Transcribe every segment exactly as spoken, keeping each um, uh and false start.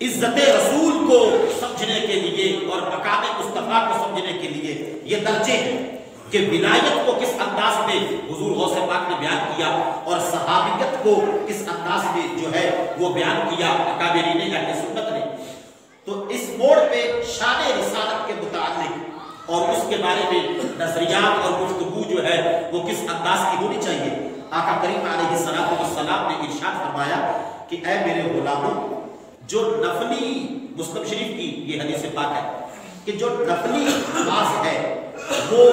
عزت رسول کو سمجھنے کے لیے اور مقام مصطفیٰ کو سمجھنے کے لیے یہ درجے ہیں کہ ولایت کو کس انداز میں حضور غوث پاک نے بیان کیا اور صحابیت کو کس انداز میں جو ہے وہ بیان کیا اکابرین اہل سنت نے. تو اس موڑ پہ شان رسالت کے متعلق اور اس کے بارے میں نظریات اور گفتگو جو ہے وہ کس انداز کی ہونی چاہیے. آقا کریم علیہ الصلوۃ والسلام نے ارشاد فرمایا کہ اے میرے غلاموں، جو نفلی، مسلم شریف کی یہ حدیث پاک ہے کہ جو نفلی نماز ہے وہ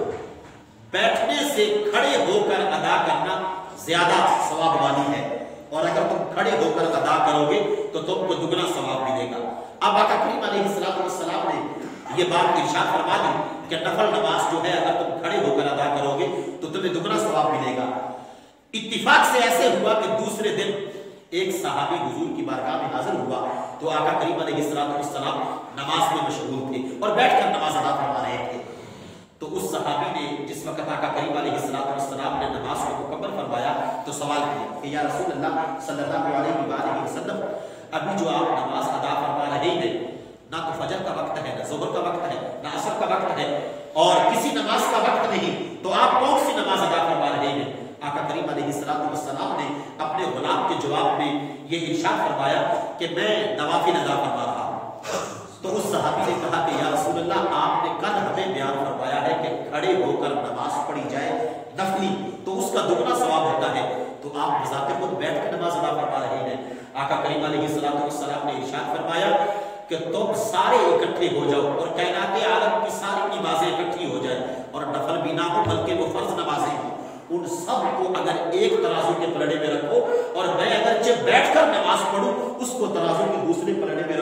بیٹھنے سے کھڑے ہو کر ادا کرنا زیادہ ثواب والی ہے، اور اگر تم کھڑے ہو کر ادا کرو گے تو تم کو دگنا ثواب ملے گا. اب آقا کریم علیہ السلام نے یہ بات ارشاد فرما دی کہ نفل نماز جو ہے اگر تم کھڑے ہو کر ادا کرو گے تو تمہیں دگنا ثواب ملے گا. اتفاق سے ایسے ہوا کہ دوسرے دن ایک صحابی حضور کی بارگاہ میں حاضر ہوا تو آقا کریم علیہ السلام نماز میں مشغول تھے اور بیٹھ کر نماز ادا فرما رہے تھے. تو اس صحابی نے جس وقت آقا کریم علیہ السلام نے نماز کو مکمل فرمایا تو سوال کیا کہ یا رسول اللہ صلی اللہ علیہ وآلہ وسلم، ابھی جو آپ نماز ادا فرما رہے ہیں نہ تو فجر کا وقت ہے، نہ ظہر کا وقت ہے، نہ عصر کا وقت ہے، اور کسی نماز کا وقت نہیں، تو آپ کون سی نماز ادا فرما رہے ہیں؟ آقا کریم علیہ السلام نے اپنے غلام کے جواب میں یہ ارشاد فرمایا کہ میں نوافل ادا فرما رہا ہوں. تو اس صحابی نے کہا کہ یا رسول اللہ، آپ نے کل ہمیں بیان فرمایا ہے کہ کھڑے ہو کر نماز پڑھی جائے نفلی تو اس کا دگنا ثواب ہوتا ہے، تو آپ بذات خود بیٹھ کے نماز ادا فرما رہے ہیں. آقا کریم علیہ السلام نے ارشاد فرمایا کہ تم سارے اکٹھے ہو جاؤ اور کائنات عالم کی ساری نمازیں اکٹھی ہو جائیں اور نفل بھی نہ ہو بلکہ وہ فرض نمازیں ہوں، ان سب کو اگر ایک ترازو کے پلڑے میں رکھو اور میں اگرچہ بیٹھ کر نماز پڑھوں اس کو ترازو کے دوسرے پلڑے میں